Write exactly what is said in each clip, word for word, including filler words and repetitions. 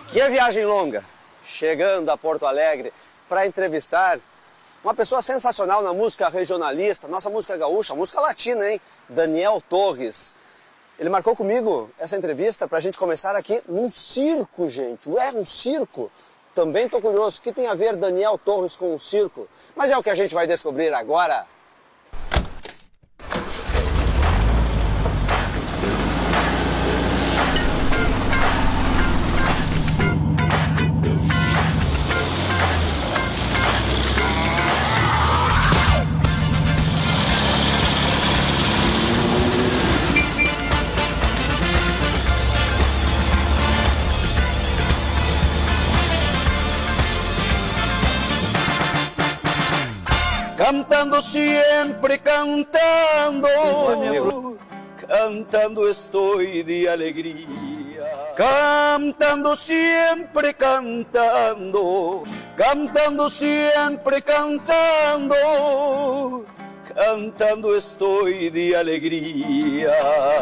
Que é viagem longa, chegando a Porto Alegre para entrevistar uma pessoa sensacional na música regionalista, nossa música gaúcha, música latina, hein? Daniel Torres. Ele marcou comigo essa entrevista para a gente começar aqui num circo, gente. Ué, um circo? Também estou curioso, o que tem a ver Daniel Torres com o circo? Mas é o que a gente vai descobrir agora. Cantando siempre, cantando, cantando estoy de alegría. Cantando siempre, cantando, cantando siempre, cantando, cantando estoy de alegría.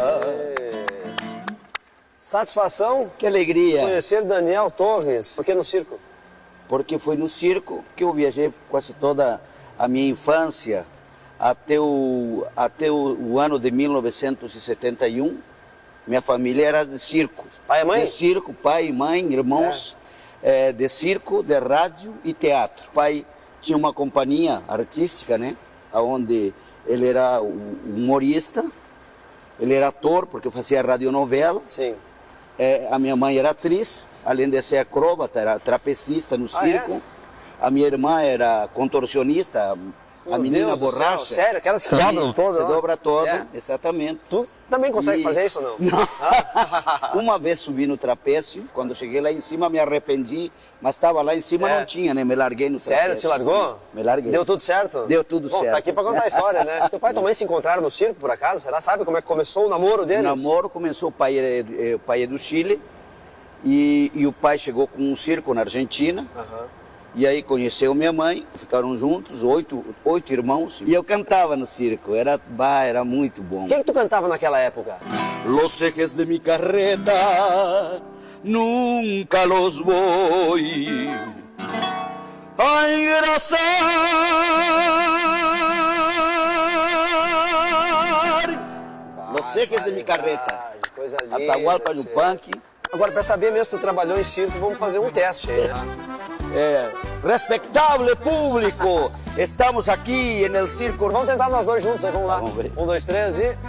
Satisfação? Que alegria! Conhecer Daniel Torres. Por que no circo? Porque foi no circo que eu viajei quase toda a minha infância, até o, até o, o ano de mil novecentos e setenta e um, minha família era de circo. Pai e mãe? De circo, pai, mãe, irmãos, é. É, de circo, de rádio e teatro. O pai tinha uma companhia artística, né? Onde ele era humorista, ele era ator, porque fazia radionovela. Sim. É, a minha mãe era atriz, além de ser acróbata, era trapecista no circo. Ah, é? A minha irmã era contorcionista, Meu a menina Deus borracha. Sério? Aquelas que se dobram todas? Se dobra toda, é. Exatamente. Tu também consegue e... fazer isso ou não? Não. Uma vez subi no trapécio, quando cheguei lá em cima me arrependi, mas estava lá em cima é. não tinha, né? Me larguei no trapécio. Sério? Te largou? Me larguei. Deu tudo certo? Deu tudo Bom, certo. Tá aqui pra contar a história, né? Teu pai e tua mãe se encontraram no circo, por acaso? Será? Sabe como é que começou o namoro deles? O namoro começou, o pai é, o pai é do Chile, e, e o pai chegou com um circo na Argentina. Aham. E aí conheceu minha mãe, ficaram juntos, oito, oito irmãos, e eu cantava no circo, era, bah, era muito bom. O que, que tu cantava naquela época? Los ejes de mi carreta, nunca los voy a engrasar. Los ejes de mi carreta, coisa linda, Atahualpa no punk. Agora, para saber mesmo se tu trabalhou em circo, vamos fazer um teste aí, né? É, respeitável público, estamos aqui no circo. Vamos tentar nós dois juntos aí, vamos lá. Vamos ver. Um, dois, três e...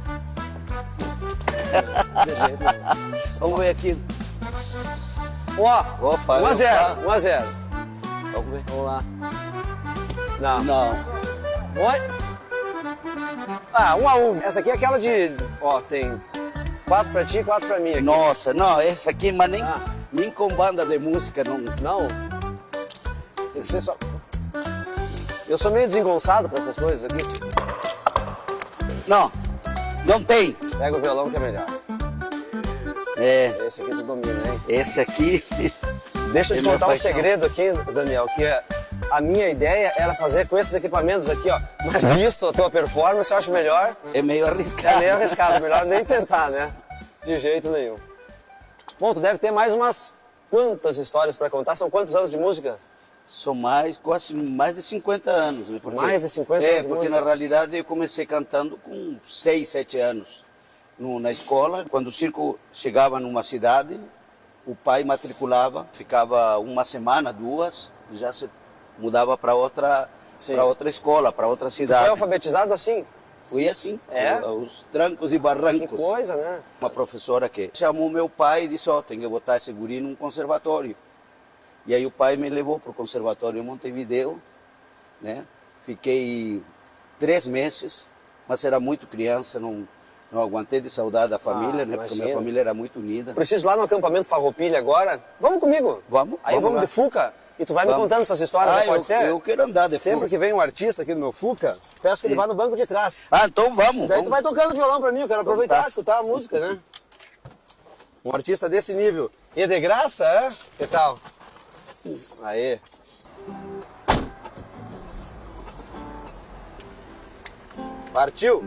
Vamos ver aqui. Ó, Opa, um a zero, opa. um a zero. Vamos ver. Vamos lá. Não. Não. Oi? Ah, um a um. Essa aqui é aquela de... Ó, tem quatro pra ti e quatro pra mim aqui. Nossa, não, essa aqui, mas nem, Ah. nem com banda de música, não. Não? Tem que ser só... Eu sou meio desengonçado pra essas coisas aqui. Não, não tem. Pega o violão que é melhor. É, Esse aqui tu domina, hein? esse aqui... Deixa eu te É meu contar um paixão. segredo aqui, Daniel, que a minha ideia era fazer com esses equipamentos aqui, ó. Mas visto a tua performance, eu acho melhor... É meio É arriscado. meio arriscado, melhor nem tentar, né? De jeito nenhum. Bom, tu deve ter mais umas quantas histórias pra contar? São quantos anos de música? São mais, quase mais de cinquenta anos. Né? Porque, Mais de cinquenta é, anos de porque música? na realidade eu comecei cantando com seis, sete anos no, na escola. Quando o circo chegava numa cidade, o pai matriculava, ficava uma semana, duas, e já se mudava para outra, para outra escola, para outra Tu cidade. foi alfabetizado assim? Fui assim, É? os trancos e barrancos. Que coisa, né? Uma professora que chamou meu pai e disse, ó, oh, tem que botar esse guri num conservatório. E aí o pai me levou para o conservatório em Montevideo, né? Fiquei três meses, mas era muito criança, não, não aguentei de saudade da família, Ah, né? Porque imagina. minha família era muito unida. Preciso ir lá no acampamento Farroupilha agora. Vamos comigo. Vamos, Aí vamos vamos, lá. de Fuca e tu vai Vamos. me contando essas histórias, Ah, aí, pode eu, ser? eu quero andar de Sempre Fuca. que vem um artista aqui no meu Fuca, peço que ele Sim. vá no banco de trás. Ah, então vamos. Daí vamos. tu vai tocando violão pra mim, eu quero aproveitar, tá. escutar a música, né? Um artista desse nível. E é de graça, é? Que tal? Aê. Partiu!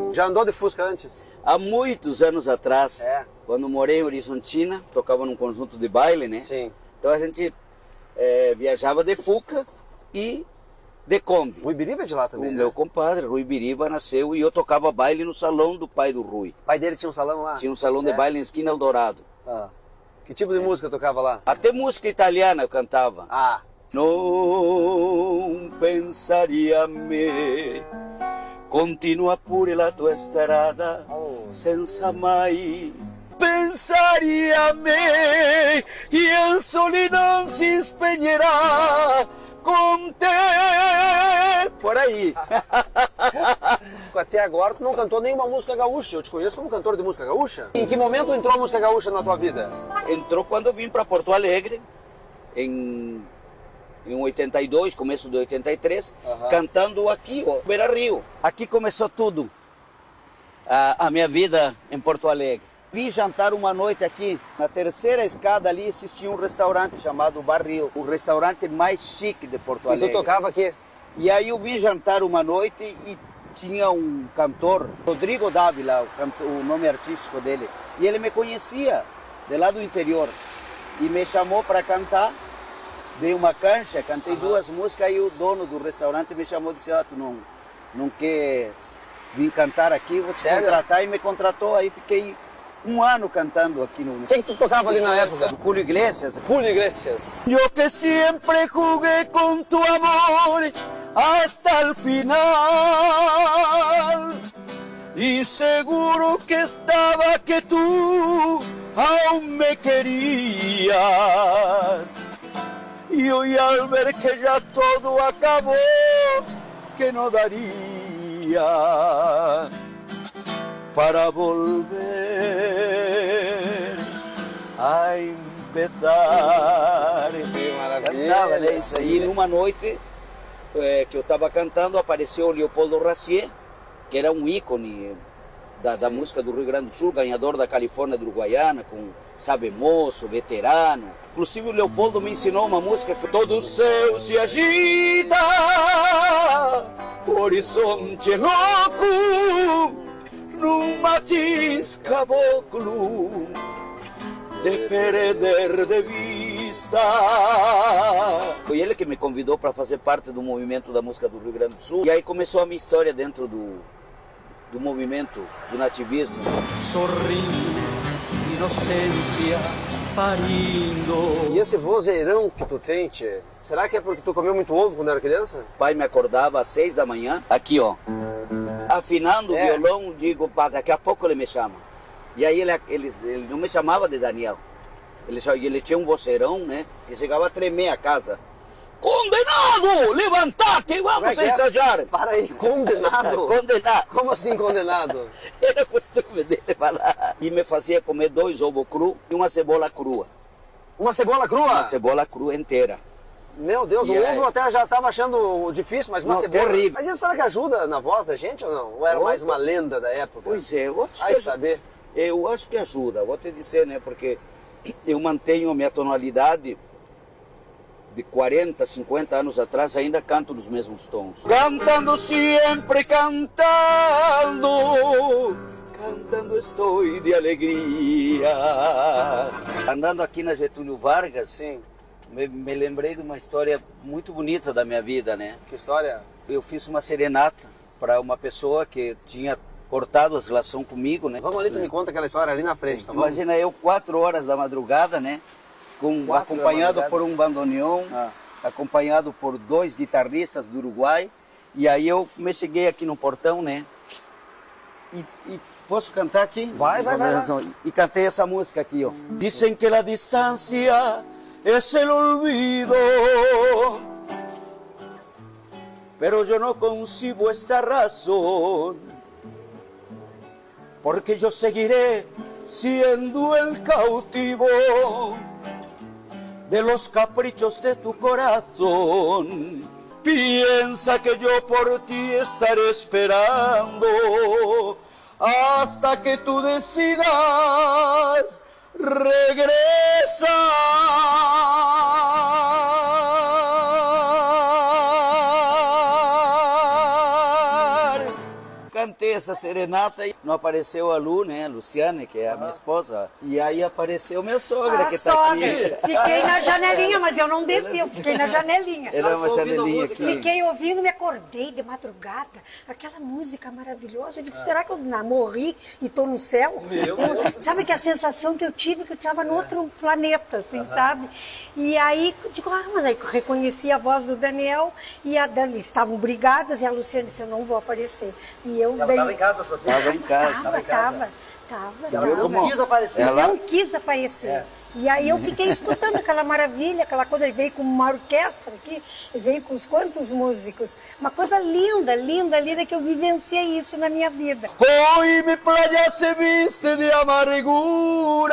Já andou de Fusca antes? Há muitos anos atrás, É. quando morei em Horizontina, tocava num conjunto de baile, né? Sim. Então a gente é, viajava de Fuca e de Kombi. O Ibiriba é de lá também, O né? meu compadre, Rui Biriba, nasceu e eu tocava baile no salão do pai do Rui. O pai dele tinha um salão lá? Tinha um salão de É. baile em esquina Eldorado. Ah. Que tipo de música tocava lá? Até música italiana eu cantava. Ah, Non pensaria a me, continua pure la tua strada, Oh. senza mai pensaria a me, e il sole non si spegnerà con te. Por aí. até agora tu não cantou nenhuma música gaúcha. Eu te conheço como cantor de música gaúcha. Em que momento entrou a música gaúcha na tua vida? Entrou quando eu vim para Porto Alegre, em, em oitenta e dois, começo de oitenta e três, Aham. cantando aqui, ó, Beira Rio. Aqui começou tudo, a, a minha vida em Porto Alegre. Vim jantar uma noite aqui, na terceira escada ali existia um restaurante chamado Barril, o restaurante mais chique de Porto E tu Alegre. tocava aqui? E aí eu vim jantar uma noite e tinha um cantor, Rodrigo Dávila, o, cantor, o nome artístico dele, e ele me conhecia de lá do interior e me chamou para cantar. Dei uma cancha, cantei uhum. duas músicas e o dono do restaurante me chamou e disse: ah, tu não, não quer vir cantar aqui, vou te contratar, e me contratou. Aí fiquei um ano cantando aqui no... Quem que tu tocava ali na época? Julio Iglesias. Julio Iglesias. Yo que siempre jugué con tu amor hasta el final, y seguro que estaba que tú aún me querías, y hoy al ver que ya todo acabó, que no daría para volver a empezar. Que maravilha! Cantava, né? Isso aí, numa noite é, que eu estava cantando, apareceu o Leopoldo Racier, que era um ícone da, da música do Rio Grande do Sul, ganhador da Califórnia do Uruguaiana, com Sabe Moço, veterano. Inclusive o Leopoldo me ensinou uma música que todo o céu se agita, horizonte louco, num matiz caboclo de perder de vista. Foi ele que me convidou para fazer parte do movimento da música do Rio Grande do Sul. E aí começou a minha história dentro do, do movimento do nativismo. Sorrindo, inocência parindo. E esse vozeirão que tu tem, tchê, será que é porque tu comeu muito ovo quando era criança? O pai me acordava às seis da manhã, aqui ó, afinando É. o violão, digo, pá, daqui a pouco ele me chama. E aí ele, ele, ele não me chamava de Daniel, ele, só, ele tinha um voceirão, né, que chegava a tremer a casa. Condenado, levanta-te, vamos é? ensaiar. Para aí, condenado? Condenado. Como assim condenado? Era costume dele falar. E me fazia comer dois ovos crus e uma cebola crua. Uma cebola crua? Uma cebola crua inteira. Meu Deus, E o aí? ovo até já estava achando difícil, mas uma Não, cebola... terrível. Mas isso será que ajuda na voz da gente ou não? Ou era Opa. mais uma lenda da época? Pois é, eu acho Vai que saber. Eu acho que ajuda, vou te dizer, né? Porque eu mantenho a minha tonalidade de quarenta, cinquenta anos atrás, ainda canto nos mesmos tons. Cantando sempre, cantando, cantando estou de alegria. Andando aqui na Getúlio Vargas, Sim. me, me lembrei de uma história muito bonita da minha vida, né? Que história? Eu fiz uma serenata para uma pessoa que tinha cortado a relação comigo, né? Vamos ali, tu me conta aquela história ali na frente, tá bom? Imagina eu, quatro horas da madrugada, né? Com, Quatro acompanhado da madrugada? por um bandoneon, Ah. acompanhado por dois guitarristas do Uruguai. E aí eu me cheguei aqui no portão, né? E, e posso cantar aqui? Vai, vai, vai, vai. E cantei essa música aqui, ó. Dicen que la distancia es el olvido, pero yo no concibo esta razón, porque yo seguiré siendo el cautivo de los caprichos de tu corazón. Piensa que yo por ti estaré esperando hasta que tú decidas regresar. cantei essa serenata e não apareceu a Lu, né, a Luciane, que é a minha esposa, e aí apareceu minha sogra, a que tá sogra. aqui. Fiquei na janelinha, mas eu não desci, eu fiquei na janelinha. Ela é uma janelinha aqui. Fiquei ouvindo, me acordei de madrugada, aquela música maravilhosa. Eu digo, será que eu morri e estou no céu? Meu Eu, sabe que a sensação que eu tive, que eu estava no outro planeta, assim, sabe? E aí, eu digo, ah, mas aí eu reconheci a voz do Daniel e a Dani, estavam brigadas, e a Luciane disse, eu não vou aparecer. E eu Ela bem... estava em casa, sua filha? Estava em casa. Tava, tava, tava. Ela tava. não quis aparecer. Ela- Não quis aparecer. É. E aí eu fiquei escutando aquela maravilha, aquela coisa, ele veio com uma orquestra aqui, ele veio com uns quantos músicos. Uma coisa linda, linda, linda, que eu vivenciei isso na minha vida. Hoy mi playa se viste de amargura,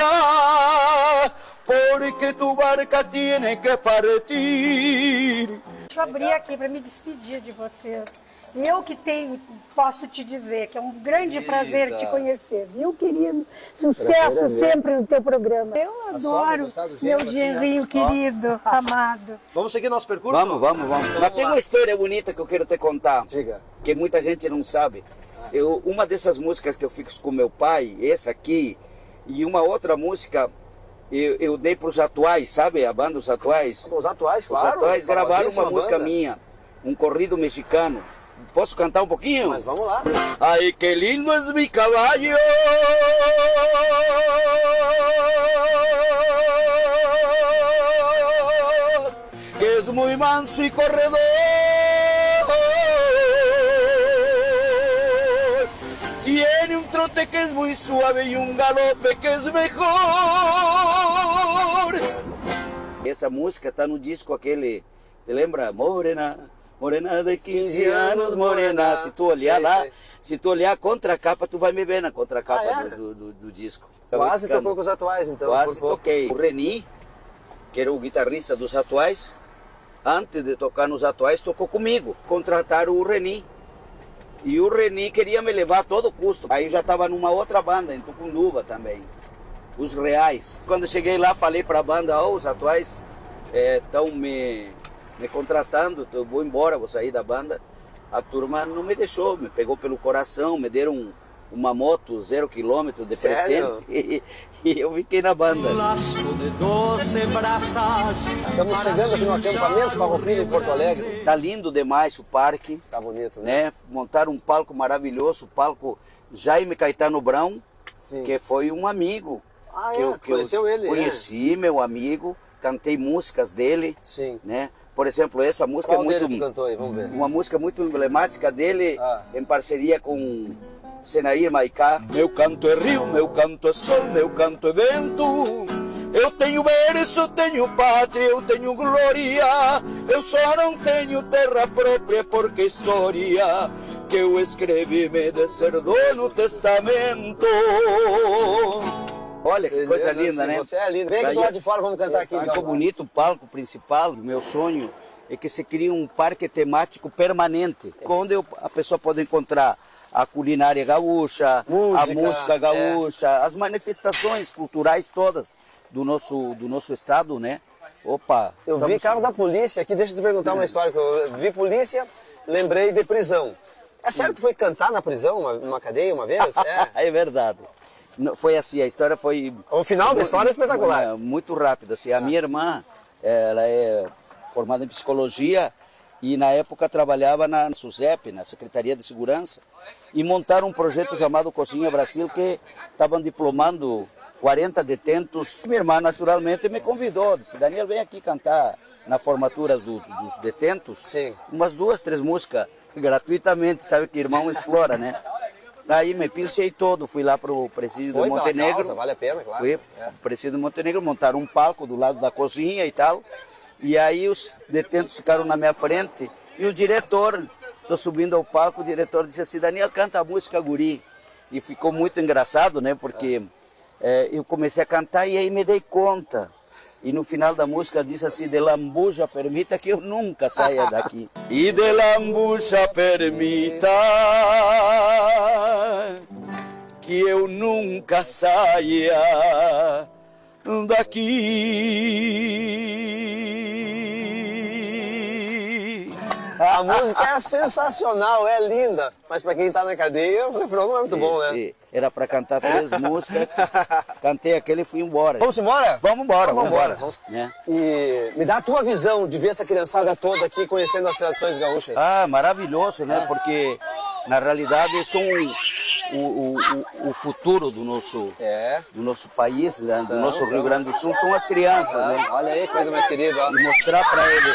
porque tu barca tiene que partir. Deixa eu abrir aqui para me despedir de vocês. Eu que tenho, posso te dizer que é um grande prazer te conhecer, viu, querido? Sucesso sempre no teu programa. Eu adoro gostar do meu genro, assim, né? genrinho querido, amado. Vamos seguir nosso percurso? Vamos, vamos, vamos. Mas tem uma história bonita que eu quero te contar. Diga. Que muita gente não sabe. Eu, uma dessas músicas que eu fiz com meu pai, essa aqui, e uma outra música, eu, eu dei para os atuais, sabe? A banda Os Atuais. Os atuais, Os claro. Atuais gravaram uma famosíssima música banda. minha, um corrido mexicano. Posso cantar um pouquinho? Mas vamos lá. Ay, qué lindo es mi caballo. Que es muy manso y corredor. Tiene un trote que es muy suave y un galope que es mejor. Essa música tá no disco aquele, te lembra? Morena, morena de quinze anos, morena. Se tu olhar Sei, lá, sei. se tu olhar a contracapa, tu vai me ver na contracapa Ah, é? do, do, do disco. Quase Mexicano. tocou com os atuais, então. Quase por pouco. toquei. O Reni, que era o guitarrista dos Atuais, antes de tocar nos Atuais, tocou comigo. Contrataram o Reni. E o Reni queria me levar a todo custo. Aí eu já estava numa outra banda, em Tucunduva também. Os Reais. Quando cheguei lá, falei para a banda, oh, os Atuais estão me, me contratando, eu vou embora, vou sair da banda. A turma não me deixou, me pegou pelo coração, me deram uma moto zero quilômetro de Sério? presente e, e eu fiquei na banda. Laço de doce brasas. Estamos chegando aqui no acampamento Farroupilha em Porto Alegre. Tá lindo demais o parque, Tá bonito, né? né? Montaram um palco maravilhoso, o palco Jaime Caetano Brown, Sim. que foi um amigo. Ah, que é? eu, Tu que eu conheceu ele, conheci, meu amigo, cantei músicas dele, Sim. né? Por exemplo, essa música Qual é muito dele tu cantou aí? Vamos ver. uma música muito emblemática dele, Ah. em parceria com Senair Maicá. Meu canto é rio, meu canto é sol, meu canto é vento. Eu tenho berço, eu tenho pátria, eu tenho glória. Eu só não tenho terra própria porque história que eu escrevi me deserdou no testamento. Olha que coisa Beleza, linda, sim, né? Você é lindo. Vem aqui Daí- do lado de fora, vamos cantar aqui. então. Ficou bonito o palco principal. O meu sonho é que se crie um parque temático permanente, onde eu- a pessoa pode encontrar a culinária gaúcha, Música, a música gaúcha, as manifestações culturais todas do nosso, do nosso estado, né? Opa! Eu vi carro da polícia aqui, deixa eu te perguntar uma história. Que eu vi polícia, lembrei de prisão. É sério que tu foi cantar na prisão, uma- numa cadeia uma vez? É. É verdade. Não, foi assim, a história foi... O final da história é espetacular. É, muito rápido. Assim. A minha irmã, ela é formada em psicologia e na época trabalhava na SUSEP, na Secretaria de Segurança, e montaram um projeto chamado Cozinha Brasil, que estavam diplomando quarenta detentos. Minha irmã, naturalmente, me convidou, disse, Daniel, vem aqui cantar na formatura do- dos detentos. Sim. Umas duas, três músicas, gratuitamente, sabe que irmão explora, né? Aí me pilchei todo, fui lá para o presídio Foi de pela Montenegro. causa, vale a pena, claro. Fui É. pro presídio de Montenegro, montaram um palco do lado da cozinha e tal. E aí os detentos ficaram na minha frente e o diretor, estou subindo ao palco, o diretor disse assim, Daniel, canta a música Guri. E ficou muito engraçado, né? Porque eh, eu comecei a cantar e aí me dei conta. E no final da música diz assim, de lambuja permita que eu nunca saia daqui. Y de la ambucha permita que eu nunca saia daqui. A música é sensacional, é linda. Mas pra quem tá na cadeia, o refrão não é muito bom, né? Era pra cantar três músicas, cantei aquele e fui embora. Vamos embora? Vamos embora, vamos embora. Vamos... É. E me dá a tua visão de ver essa criançada toda aqui conhecendo as tradições gaúchas. Ah, maravilhoso, né? Porque na realidade são o, o, o, o futuro do nosso, é. do nosso país, né? São, do nosso são. Rio Grande do Sul, são as crianças, Ah, né? olha aí, coisa mais querida. Ó. E mostrar para eles.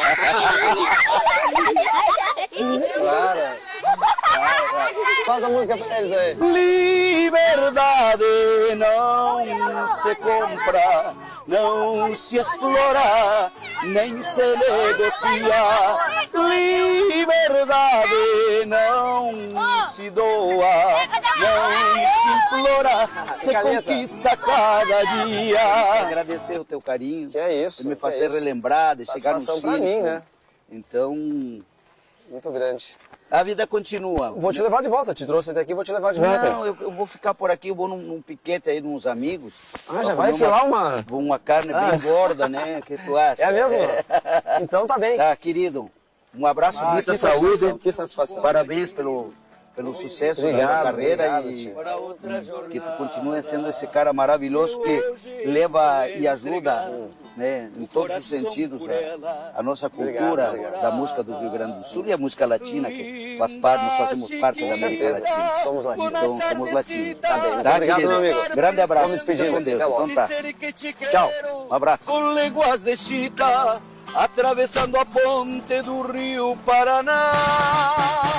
Claro. Claro, claro. Faz a música pra eles aí. Liberdade não se compra, não se explora, nem se negocia. Liberdade não se doa, não se implora, se conquista cada dia. Agradecer o teu carinho, que é isso, de me que fazer é isso. relembrar, de chegar no Satisfação circo. pra mim, né? Então, muito grande. a vida continua. Vou te levar de volta, te trouxe até aqui, vou te levar de volta. Não, eu, eu vou ficar por aqui, eu vou num, num piquete aí de uns amigos. Ah, já vai filar uma... Uma carne Ah. bem gorda, né? Que tu acha? É mesmo? Então tá bem. Tá, querido. Um abraço, Ah, muita que saúde. satisfação, que satisfação. Parabéns pelo, pelo sucesso Obrigado, da carreira obrigado, e tio. que tu continue sendo esse cara maravilhoso que leva e ajuda, né, em todos os sentidos a, a nossa cultura Obrigado, obrigado. da música do Rio Grande do Sul e a música latina que faz parte, nós fazemos parte da América certeza. Latina. Somos latinos. Então somos latinos. Tá bem, muito Tá, obrigado, querido? meu amigo. Grande abraço. Vamos despedindo. Fica com Deus. Até logo. Então tá. Tchau. Um abraço. Con léguas de chita, atravesando a ponte do Rio Paraná.